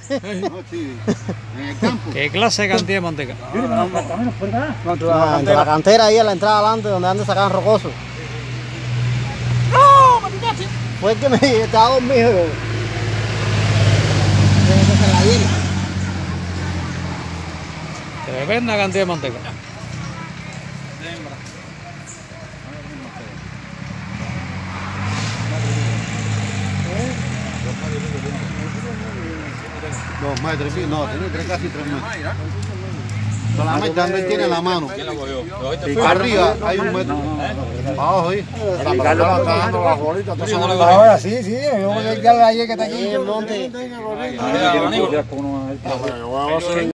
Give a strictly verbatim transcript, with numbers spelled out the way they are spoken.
No, sí, en el campo. ¿Qué clase de cantidad de manteca? No, entre la cantera ahí a la entrada adelante donde antes sacaban rocoso. ¡No! ¡Me picaste! Fue el que me estaba dormido. Tremenda cantidad de manteca. Dos metros, sí, no, tiene tres, casi tres metros. Solamente también tiene la mano. Y arriba hay un metro. Abajo ahí. Ahora sí, sí, yo voy a llegar ayer que está aquí. El monte.